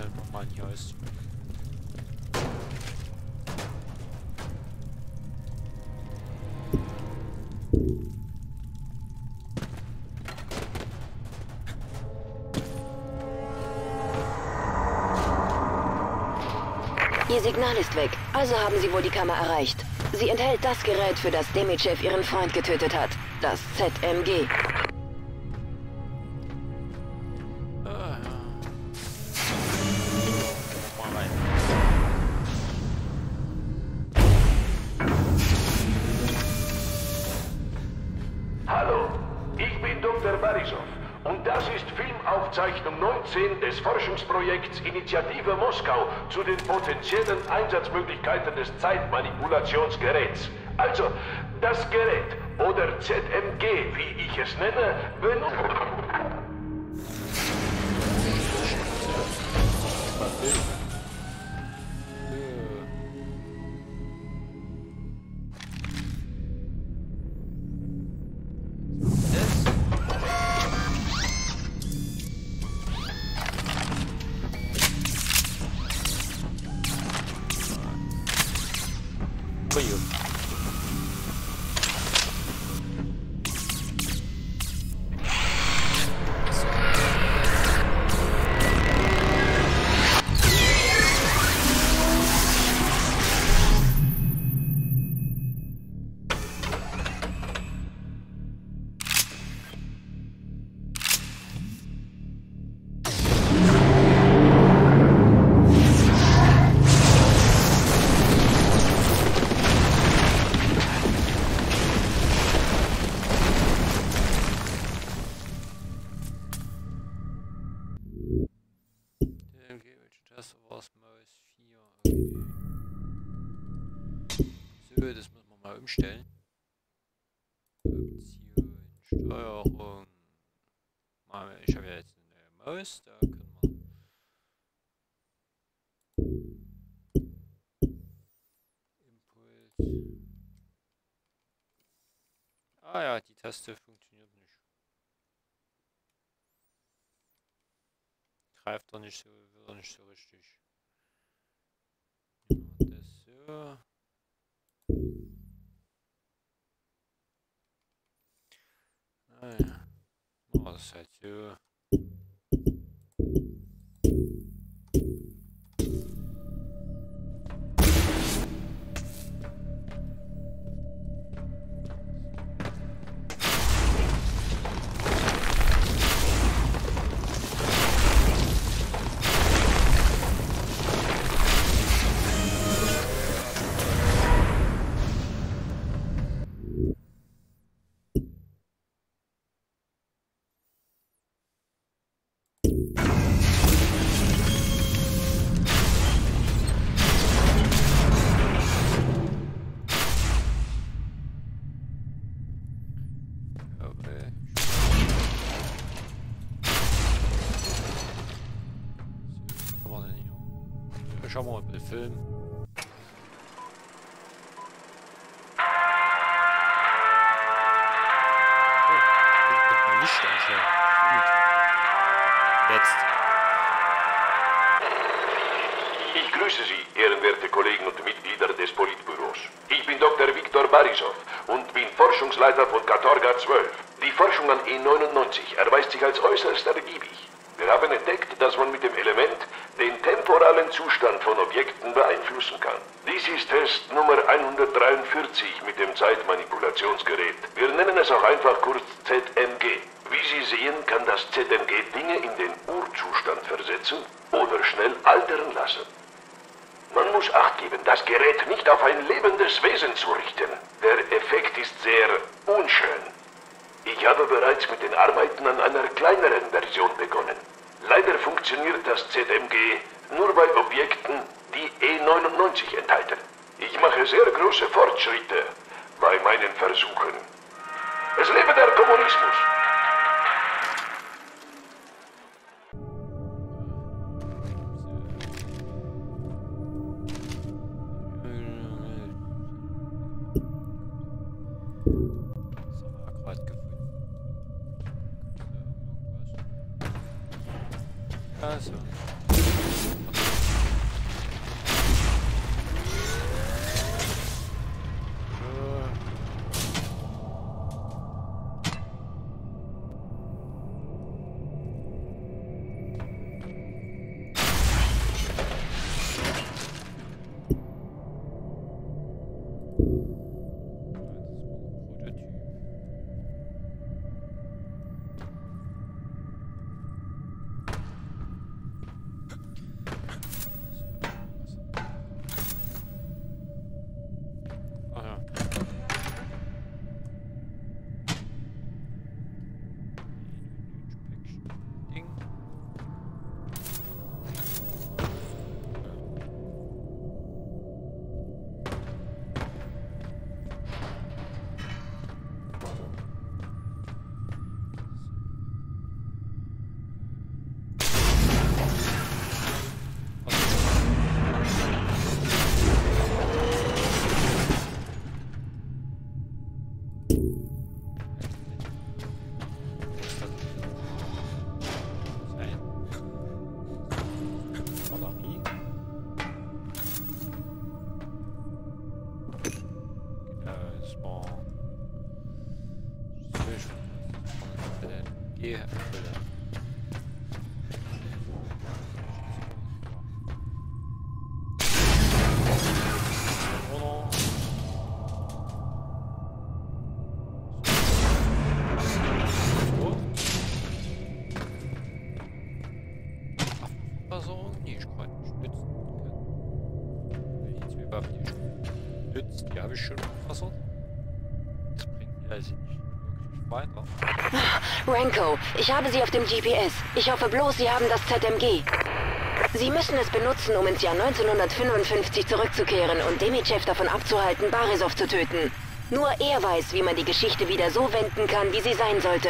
der normal nicht heißt. Ihr Signal ist weg, also haben Sie wohl die Kammer erreicht. Sie enthält das Gerät, für das Demichev Ihren Freund getötet hat. Das ZMG. Mal rein. Hallo, ich bin Dr. Barisov und das ist Filmaufzeichnung 19 des Forschungsprojekts Initiative Moskau zu den potenziellen Einsatzmöglichkeiten des Zeitmanipulationsgeräts. Also, das Gerät oder ZMG, wie ich es nenne, So, das müssen wir mal umstellen. Option, Steuerung. Ich habe ja jetzt eine Maus, da können wir. Impuls. Ah ja, die Taste funktioniert nicht. Greift doch nicht so, wird doch nicht so richtig. Ja, das so. Ah ja. Oh, das ist halt so. Schauen wir mal bei dem Film. Oh, ich könnte mal Licht anstellen. Gut. Jetzt. Ich grüße Sie, ehrenwerte Kollegen und Mitglieder des Politbüros. Ich bin Dr. Viktor Barisov und bin Forschungsleiter von Katorga 12. Die Forschung an E99 erweist sich als äußerst ergiebig. Wir haben entdeckt, dass man mit dem Element den temporalen Zustand von Objekten beeinflussen kann. Dies ist Test Nummer 143 mit dem Zeitmanipulationsgerät. Wir nennen es auch einfach kurz ZMG. Wie Sie sehen, kann das ZMG Dinge in den Urzustand versetzen oder schnell altern lassen. Man muss Acht geben, das Gerät nicht auf ein lebendes Wesen zu richten. Der Effekt ist sehr unschön. Ich habe bereits mit den Arbeiten an einer kleineren Version begonnen. Leider funktioniert das ZMG nur bei Objekten, die E99 enthalten. Ich mache sehr große Fortschritte bei meinen Versuchen. Es lebe der Kommunismus! Also. Gehhülle. Die habe ich schon versorgt. Das bringt mir also nicht wirklich weiter. Renko, ich habe Sie auf dem GPS. Ich hoffe bloß, Sie haben das ZMG. Sie müssen es benutzen, um ins Jahr 1955 zurückzukehren und Demichev davon abzuhalten, Barisov zu töten. Nur er weiß, wie man die Geschichte wieder so wenden kann, wie sie sein sollte.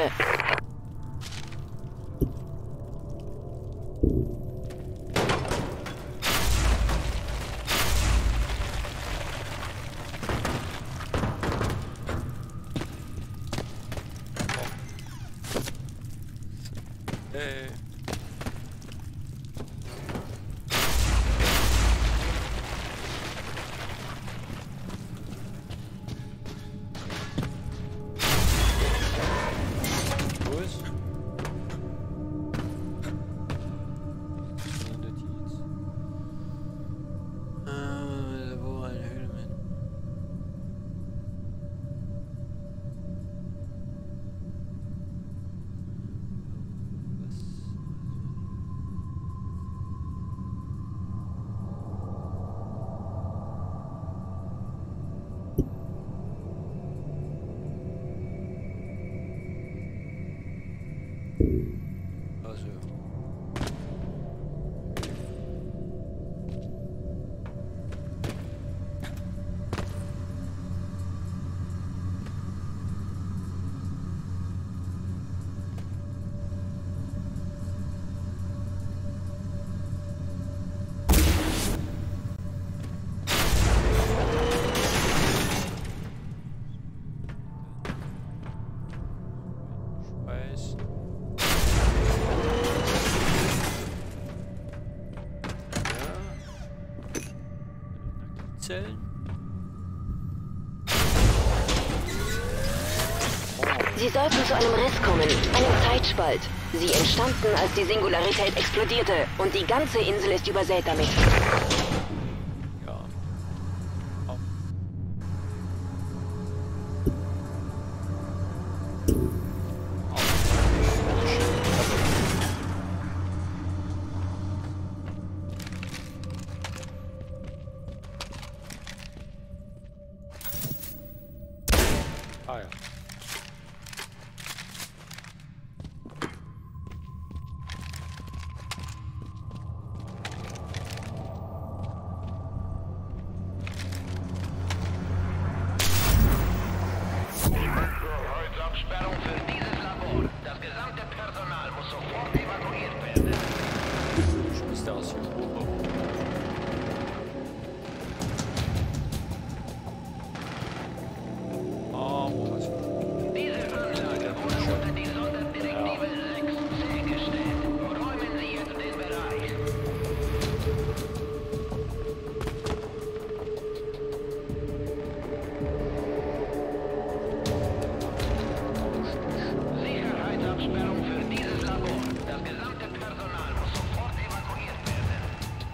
Sie sollten zu einem Riss kommen, einem Zeitspalt. Sie entstanden, als die Singularität explodierte und die ganze Insel ist übersät damit. Ja. Oh. Ah ja. Absperrung für dieses Labor. Das gesamte Personal muss sofort evakuiert werden. Ich müsste aus hier hoch. Wo ist es? Diese Anlage wurde unter die Sonderdirektive 6c gestellt. Räumen Sie jetzt den Bereich. Sicherheitsabsperrung für dieses Labor. Das gesamte Personal muss sofort evakuiert werden.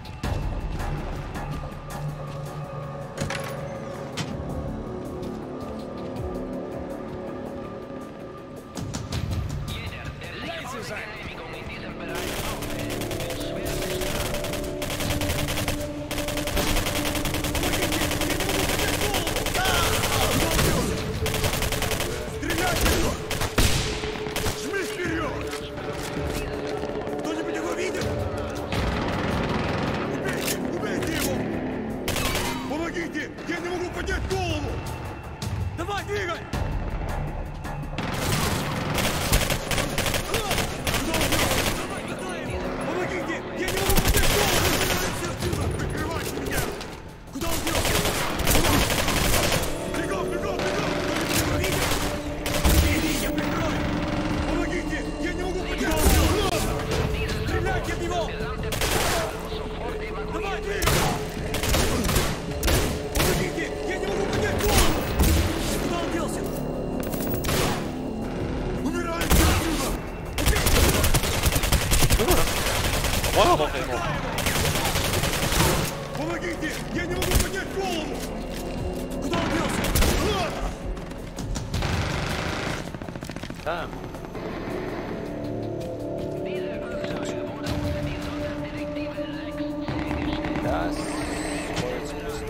Jeder, der sich ohne Genehmigung in diesem Bereich aufhält, wird schwer bestraft. Кто-нибудь его видит? Убейте его! Помогите! Я не могу поднять голову! Давай, двигай! Сюда! Feuer doch immer. Помогите! Я не могу поднять голову! Куда он делся? Damn. Das soll jetzt müssen.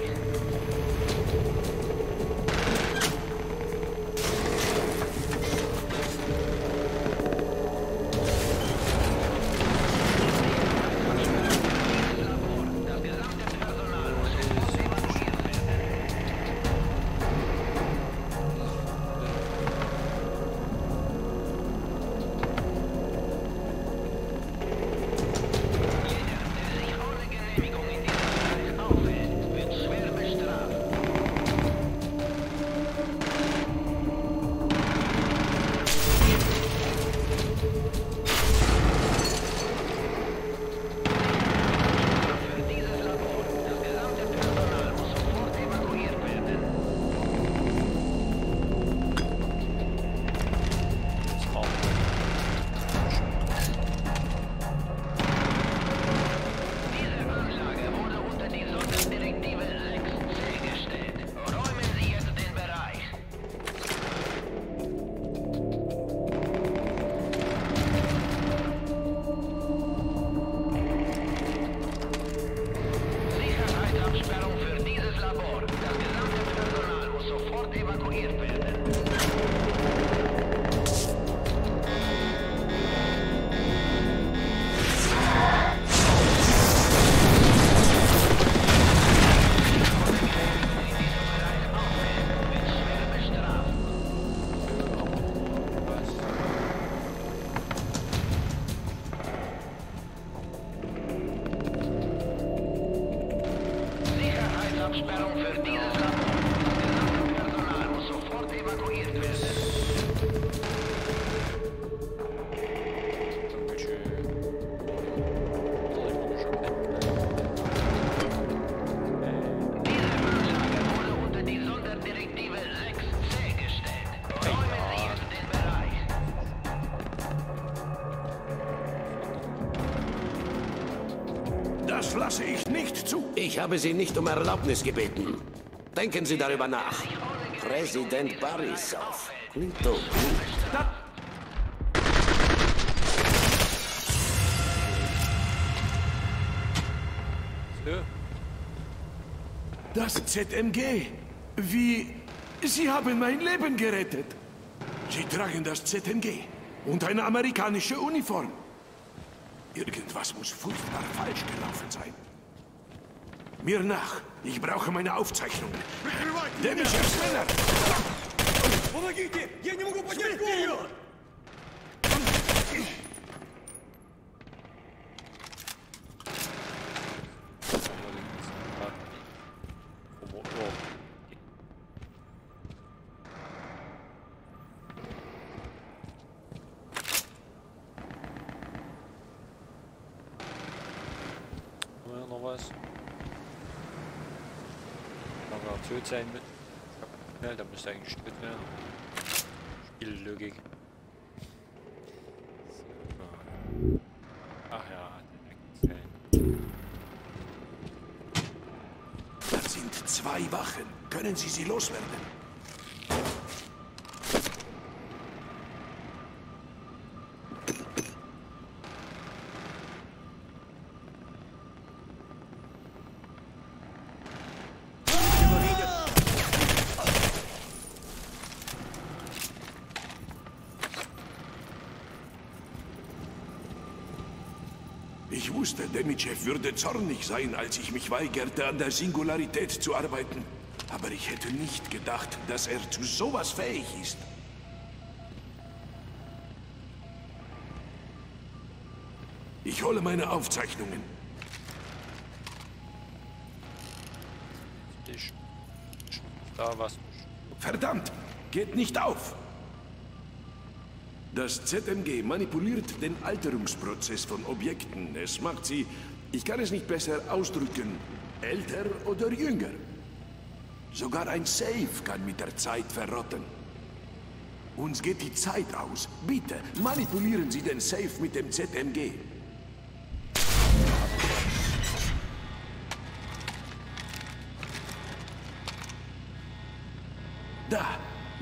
Absperrung für dieses Labor. Das gesamte Personal muss sofort evakuiert werden. Diese Anlage wurde unter die Sonderdirektive 6c gestellt. Räumen Sie jetzt den Bereich. Das lasse ich nicht zu. Ich habe Sie nicht um Erlaubnis gebeten. Denken Sie darüber nach. Präsident Barisov. Klingt doch gut. So. Das ZMG. Wie... Sie haben mein Leben gerettet. Sie tragen das ZMG und eine amerikanische Uniform. Irgendwas muss furchtbar falsch gelaufen sein. Mir nach. Ich brauche meine Aufzeichnungen. Dämmischer schneller! Помогите! Я не могу поднять голову! Noch was? Aber tot sein mit. Ja, da müsste eigentlich Schritt werden. Spiellogik. So. Ach ja, Das sind 2 Wachen. Können Sie sie loswerden? Ich wusste, Demichev würde zornig sein, als ich mich weigerte, an der Singularität zu arbeiten. Aber ich hätte nicht gedacht, dass er zu sowas fähig ist. Ich hole meine Aufzeichnungen. Da was. Verdammt! Geht nicht auf! Das ZMG manipuliert den Alterungsprozess von Objekten. Es macht sie, ich kann es nicht besser ausdrücken, älter oder jünger. Sogar ein Safe kann mit der Zeit verrotten. Uns geht die Zeit aus. Bitte, manipulieren Sie den Safe mit dem ZMG.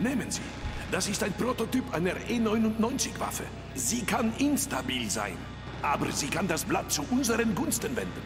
Nehmen Sie. Das ist ein Prototyp einer E99-Waffe. Sie kann instabil sein, aber sie kann das Blatt zu unseren Gunsten wenden.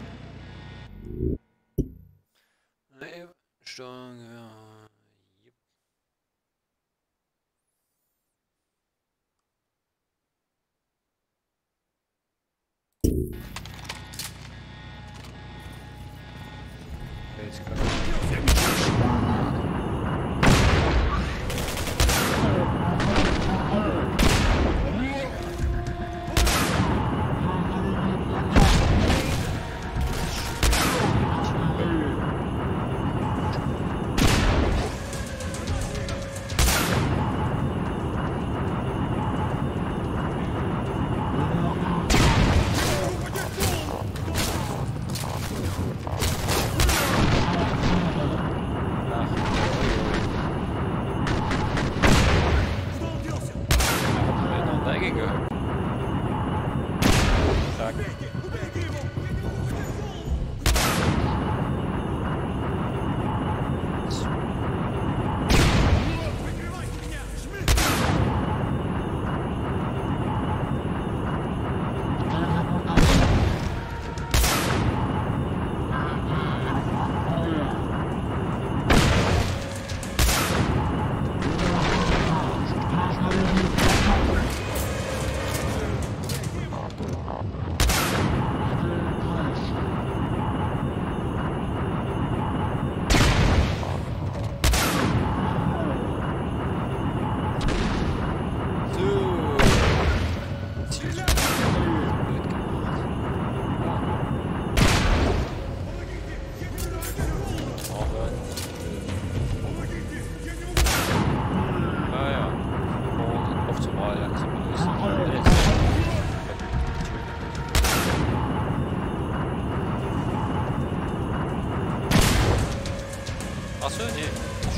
Achso, nee.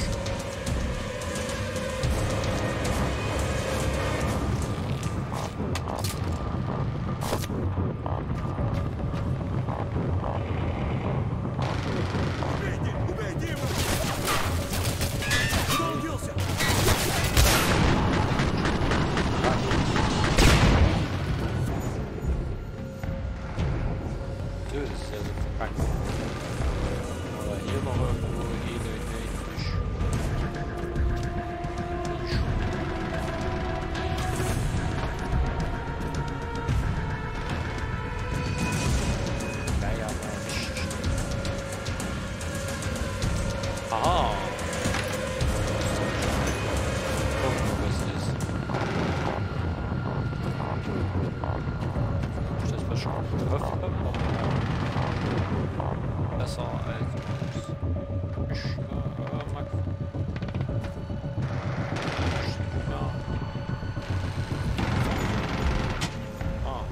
Убейте его! Куда он делся? So, das ist ja so verpackt. Aber hier noch irgendwo aha. Irgendwo was ist. Ist das was schon gehofft habe? Besser als ich mag. Ja. Ah.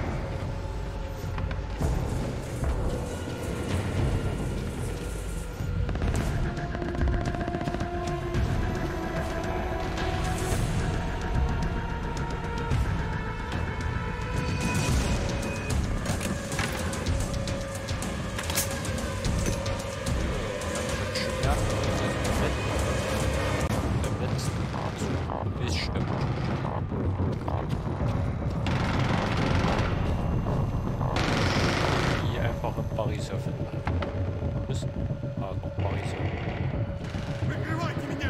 Pariser finden müssen. Ah, noch Pariser. Прикрывайте меня!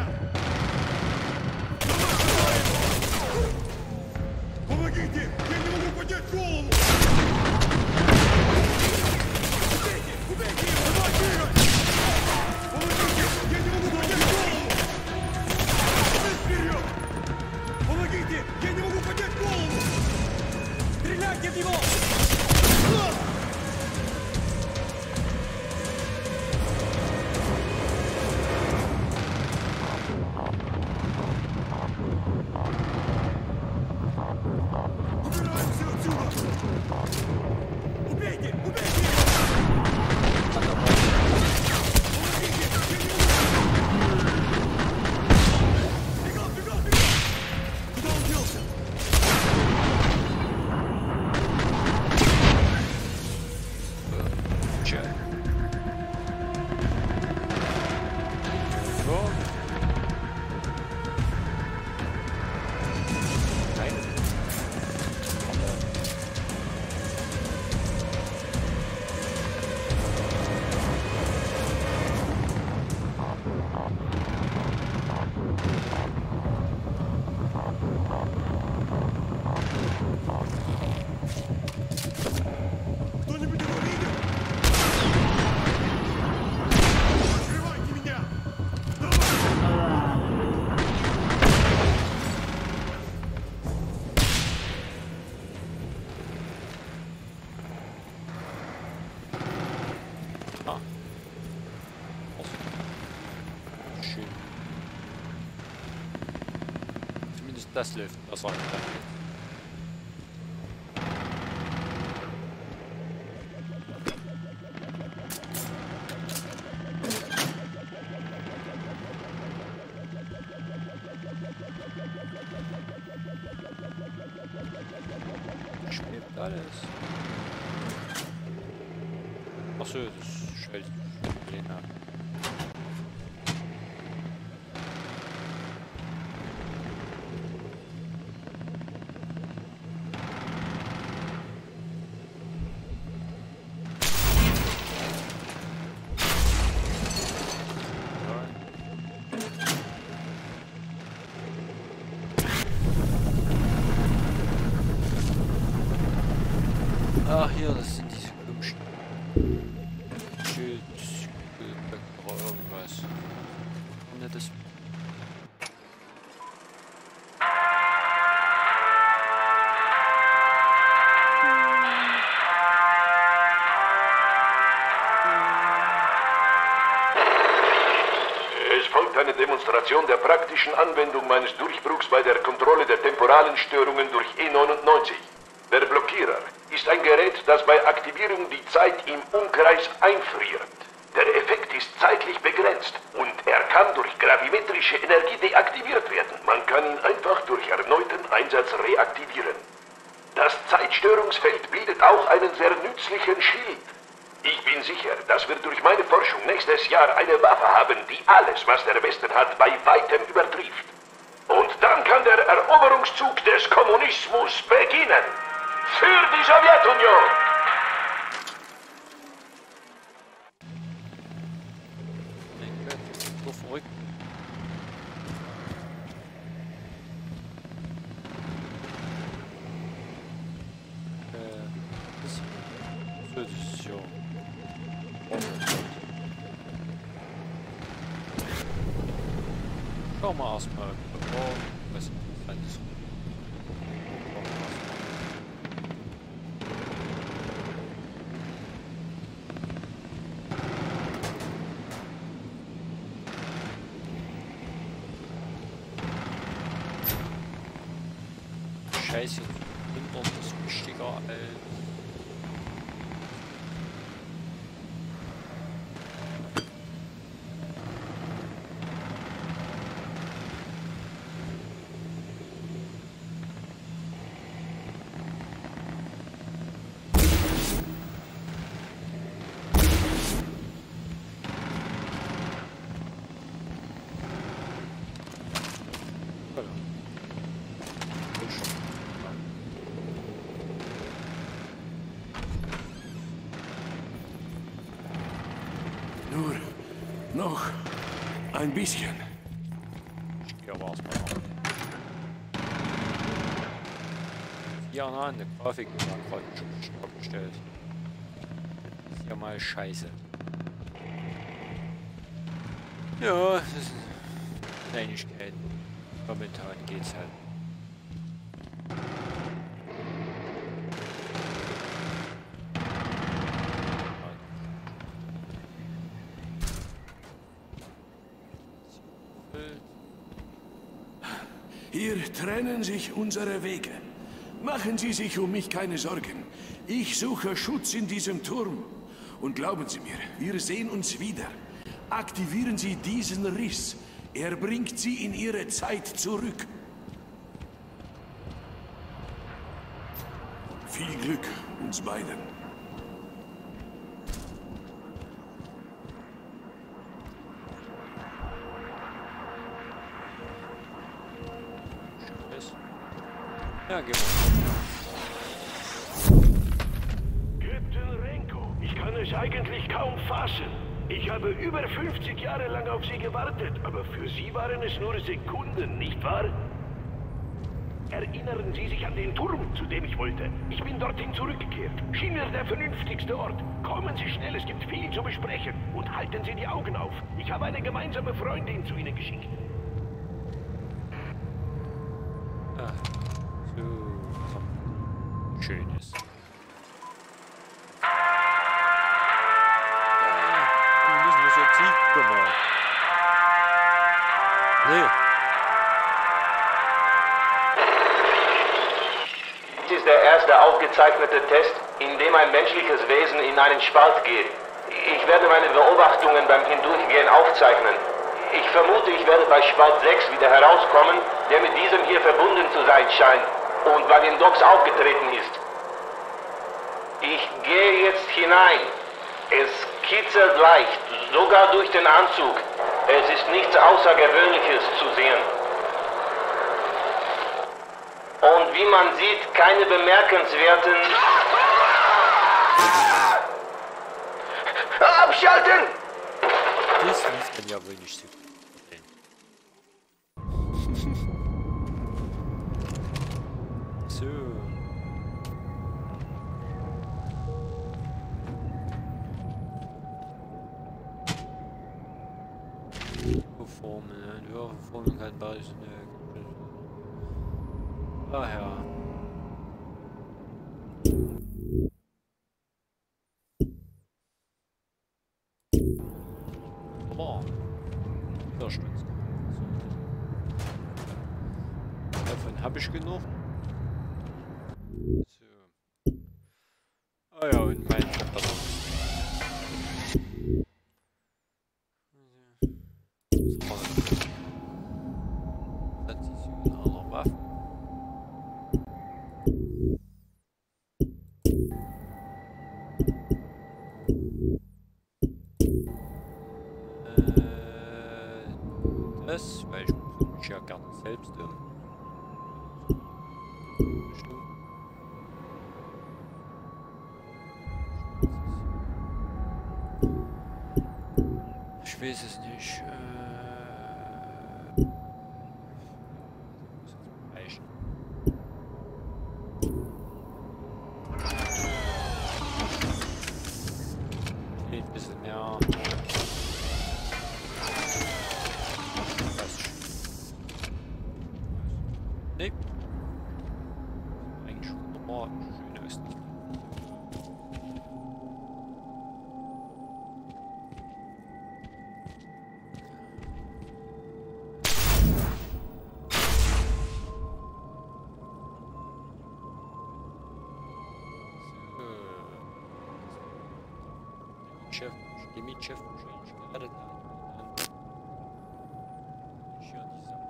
Помогите! Я не могу поднять голову! Убейте! Убейте его! Помогите! Я не могу поднять голову! Вперед! Помогите! Я не могу поднять голову! Стреляйте в него! Убираемся отсюда! Убейте! Убейте! Бегом! Бегом! Бегом! Куда он делся? Че? So. das läuft. Das war nicht. Schwebt alles. Achso, das stellt den ab. Ach hier, das sind diese komischen Schildböcke oder irgendwas. Und das Es folgt eine Demonstration der praktischen Anwendung meines Durchbruchs bei der Kontrolle der temporalen Störungen durch E99. Der Blockierer ist ein Gerät, das bei Aktivierung die Zeit im Umkreis einfriert. Der Effekt ist zeitlich begrenzt und er kann durch gravimetrische Energie deaktiviert werden. Man kann ihn einfach durch erneuten Einsatz reaktivieren. Das Zeitstörungsfeld bildet auch einen sehr nützlichen Schild. Ich bin sicher, dass wir durch meine Forschung nächstes Jahr eine Waffe haben, die alles, was der Westen hat, bei weitem übertrifft. Und dann kann der Eroberungszug des Kommunismus beginnen. Für die Sowjetunion! Mein Gott, so verrückt. Das ist ja. Schau mal erstmal. Oh, was ist Scheiße, Hintern ist wichtiger als... Nur noch ein bisschen. Ich gehe aber erstmal nach. Ja, nein, eine Grafik ist gerade schon abgestellt. Ist ja mal scheiße. Ja, das ist Kleinigkeit. Momentan geht's halt. Hier trennen sich unsere Wege. Machen Sie sich um mich keine Sorgen. Ich suche Schutz in diesem Turm. Und glauben Sie mir, wir sehen uns wieder. Aktivieren Sie diesen Riss. Er bringt Sie in Ihre Zeit zurück. Viel Glück uns beiden. Ja, geh mal. Captain Renko, ich kann es eigentlich kaum fassen. Ich habe über 50 Jahre lang auf Sie gewartet, aber für Sie waren es nur Sekunden, nicht wahr? Erinnern Sie sich an den Turm, zu dem ich wollte? Ich bin dorthin zurückgekehrt. Schien mir der vernünftigste Ort. Kommen Sie schnell, es gibt viel zu besprechen. Und halten Sie die Augen auf. Ich habe eine gemeinsame Freundin zu Ihnen geschickt. Ah, so Schönes. Wir müssen das jetzt nicht gemacht. Nee. Dies ist der erste aufgezeichnete Test, in dem ein menschliches Wesen in einen Spalt geht. Ich werde meine Beobachtungen beim Hindurchgehen aufzeichnen. Ich vermute, ich werde bei Spalt 6 wieder herauskommen, der mit diesem hier verbunden zu sein scheint und bei den Docks aufgetreten ist. Ich gehe jetzt hinein. Es kitzelt leicht, sogar durch den Anzug. Es ist nichts Außergewöhnliches zu sehen. Und wie man sieht, keine bemerkenswerten... Abschalten! Das lief dann ja wohl nicht so gut. So. Formel, ja, Formel kann bald ah ja. Boah. Da stützt. Davon habe ich genug. So. Ah ja, und mein Transition aller Waffen. Das, weil ich mich ja gerne selbst ich weiß es nicht. Ein bisschen mehr. Nee. Eigentlich schon normal. Schöne Östlich. Chef, Chef wahrscheinlich gerade da. Ich höre die Sache.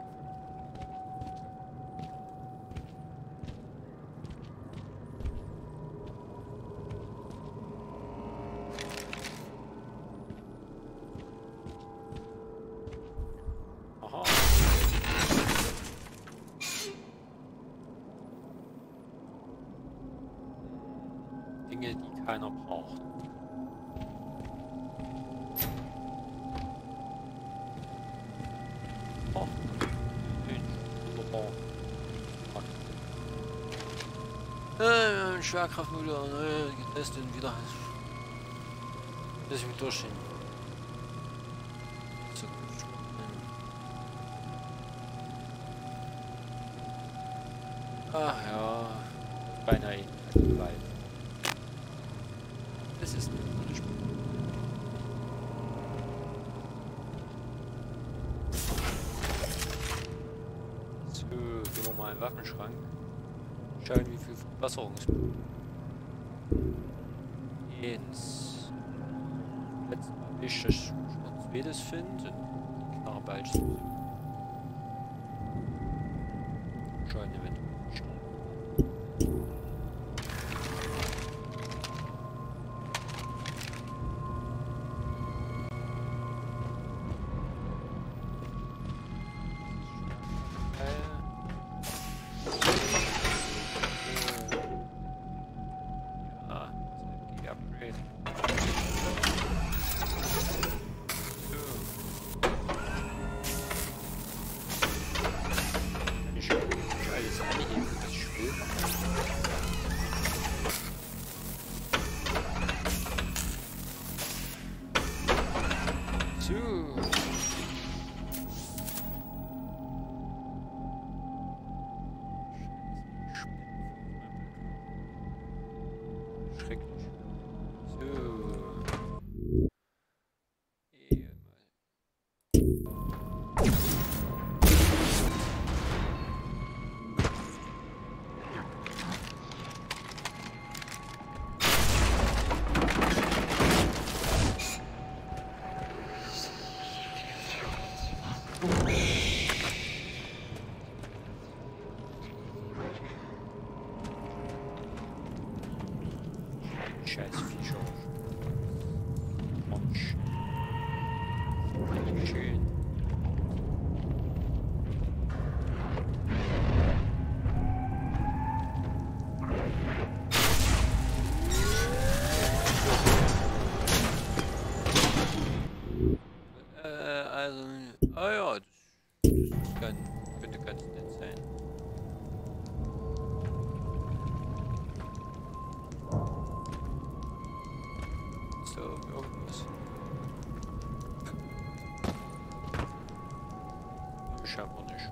Aha. Dinge, die keiner braucht. Schwerkraftmotor, getestet und wieder. Lass mich durchstehen. So, ach ja, beinahe weit. Das ist nicht gut. So, gehen wir mal in den Waffenschrank. Schauen, wie viel Verbesserungspunkte. Jetzt. Letztes Mal ich das Schwarz-Weiß finde. Knarre bald. Schauen, eventuell. Schrecklich. So. Scheiß Viecher. Mensch. Richtig schön. Also, ah ja, das könnte ganz nett sein. So, irgendwas. Scheinbar nicht.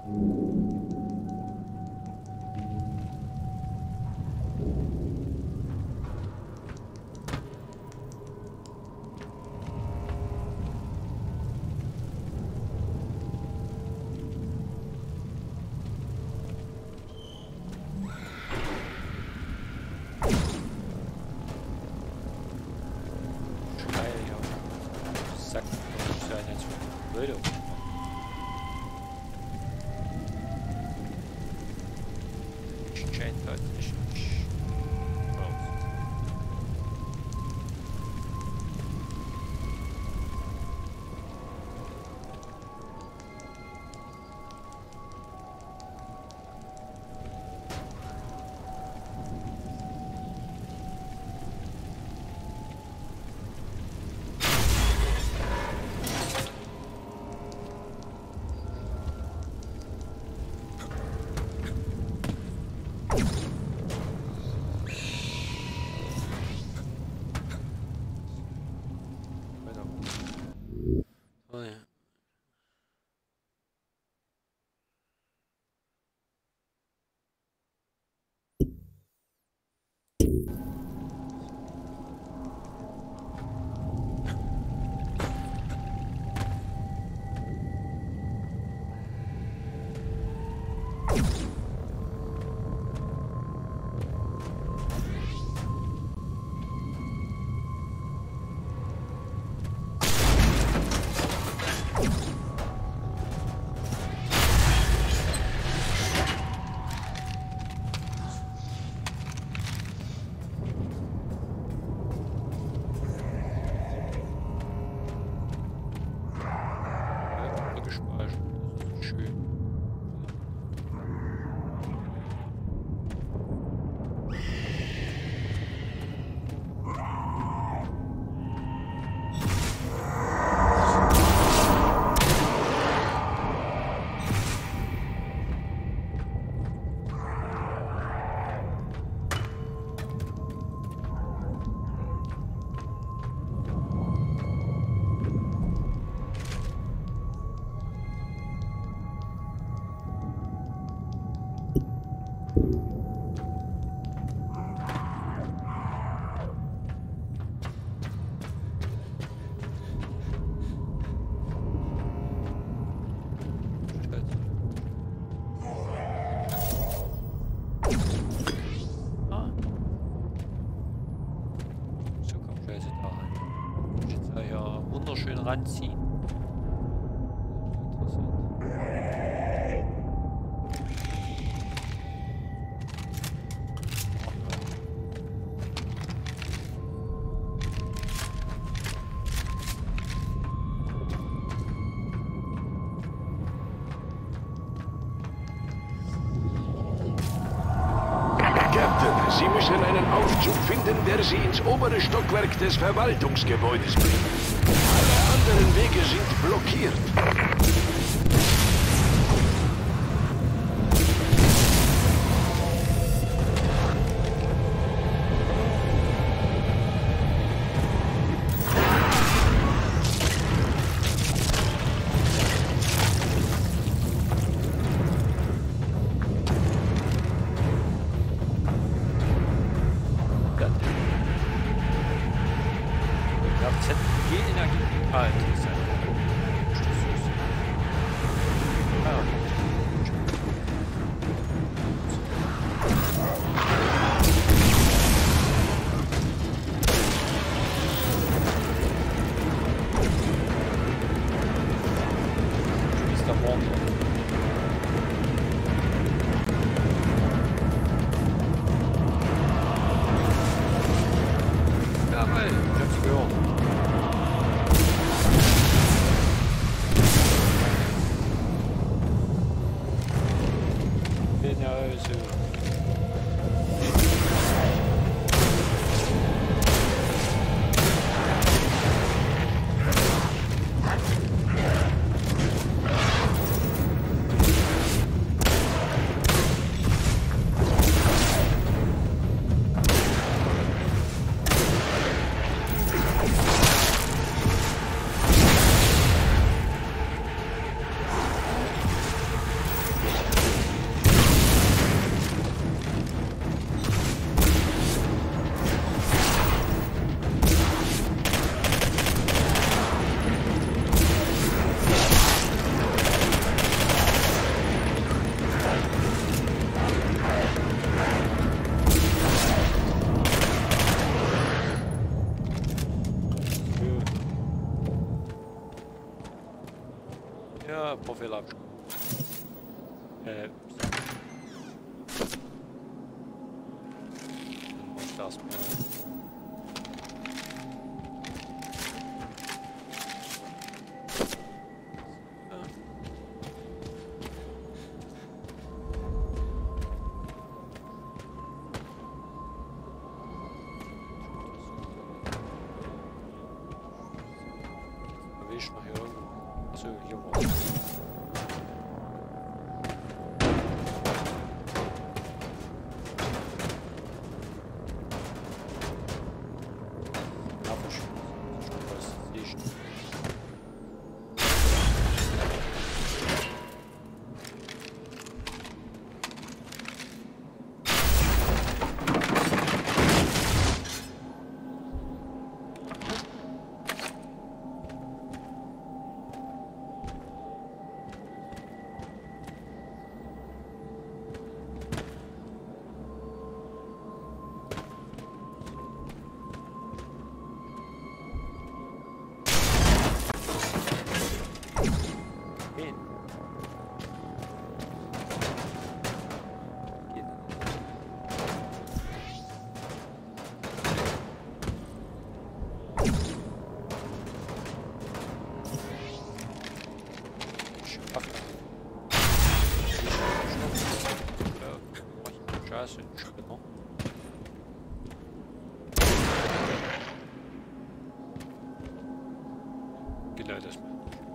Ranziehen. Captain, Sie müssen einen Aufzug finden, der Sie ins obere Stockwerk des Verwaltungsgebäudes bringt. Alle anderen Wege sind blockiert. Profil ab. Das mal. Ich noch hier irgendwo. Achso, hier war es. Scheiße, Spinner. Genau das mal.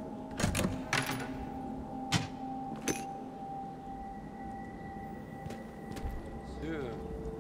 So.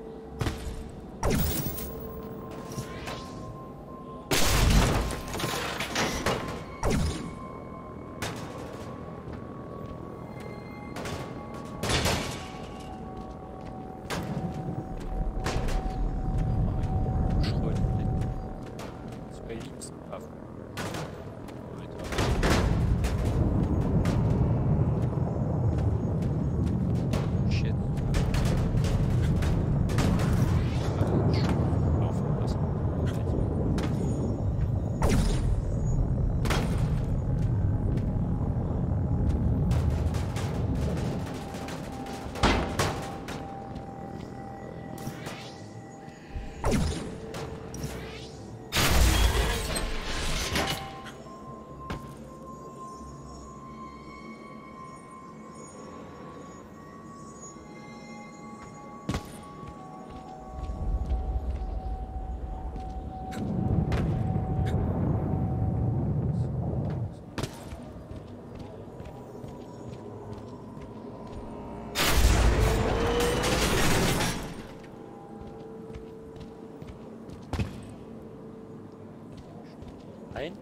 Ein.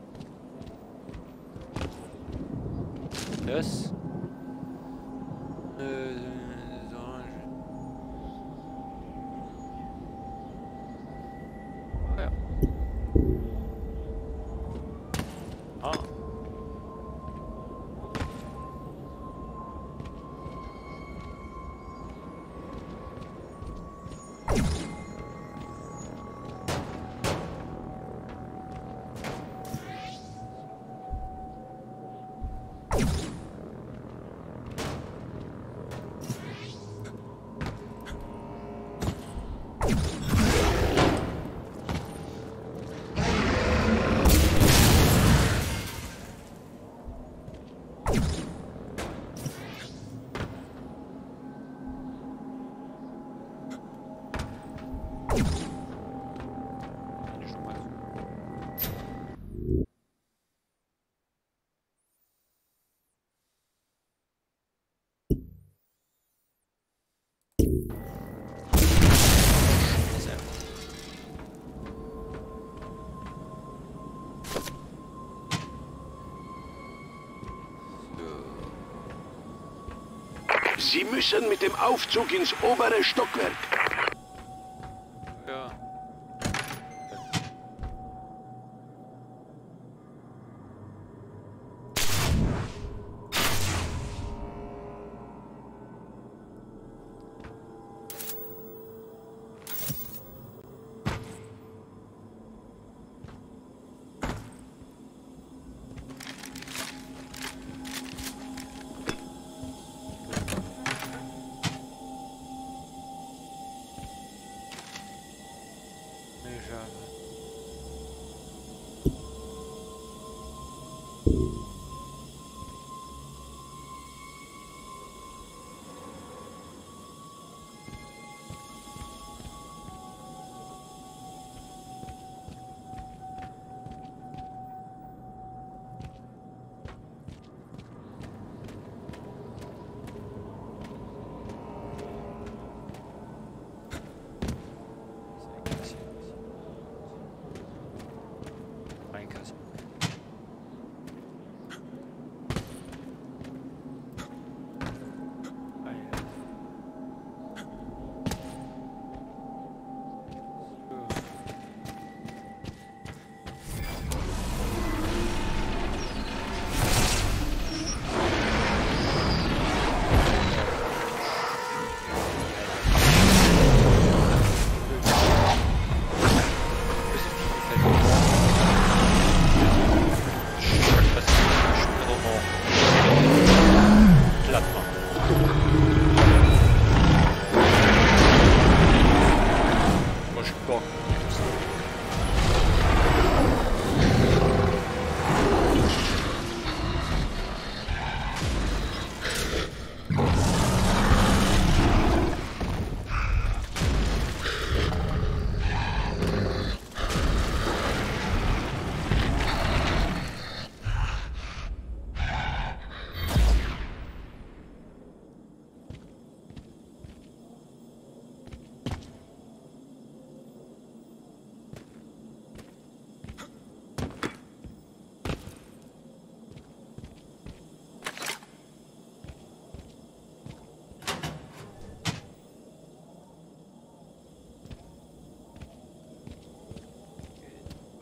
Das. Ja. Ah. Sie müssen mit dem Aufzug ins obere Stockwerk. Ja.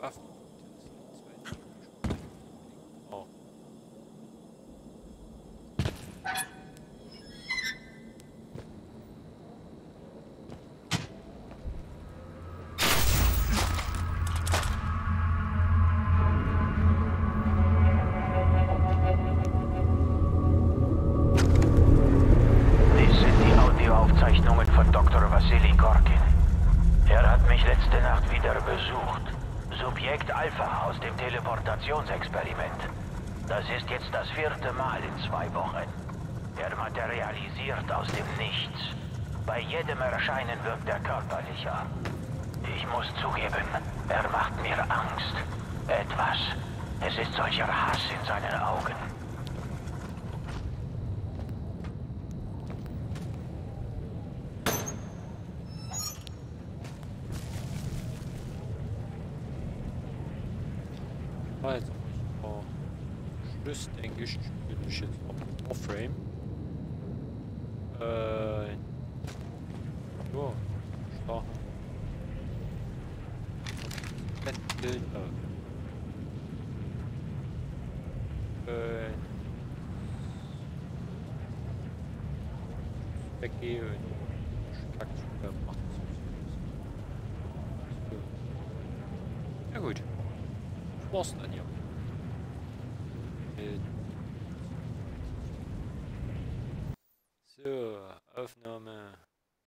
Waffen. Oh. Dies sind die Audioaufzeichnungen von Dr. Wassili Gorkin. Er hat mich letzte Nacht wieder besucht. Subjekt Alpha aus dem Teleportationsexperiment. Das ist jetzt das 4. Mal in 2 Wochen. Er materialisiert aus dem Nichts. Bei jedem Erscheinen wirkt er körperlicher. Ich muss zugeben, er macht mir Angst. Etwas. Es ist solcher Hass in seinen Augen. Also, ich war Schluss, denke ich, spiele ich jetzt noch Warframe. Ja, starten. Bild weggehen und Taktschüler machen. Ja gut. Das war's dann ja. So, Aufnahme.